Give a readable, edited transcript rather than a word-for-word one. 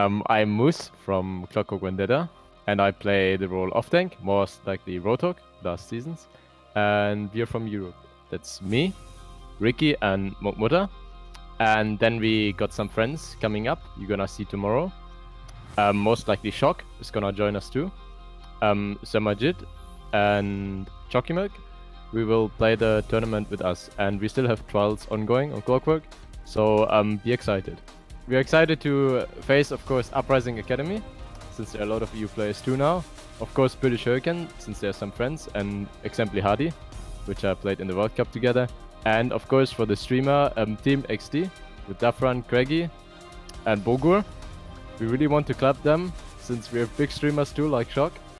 I'm Moose from Clockwork Vendetta, and I play the role of tank, most likely Roadhog, last seasons. And we're from Europe. That's me, Ricky, and Mokmuta. And then we got some friends coming up, you're gonna see tomorrow. Most likely Shock is gonna join us too. Samajit and Chokimilk. We will play the tournament with us, and we still have trials ongoing on Clockwork, so be excited. We're excited to face, of course, Uprising Academy, since there are a lot of EU players too now. Of course, British Hurricane, since there are some friends, and Exempli Hardy, which I played in the World Cup together. And of course, for the streamer, Team XD, with Dafran, Craigie, and Bogur. We really want to clap them, since we have big streamers too, like Shock.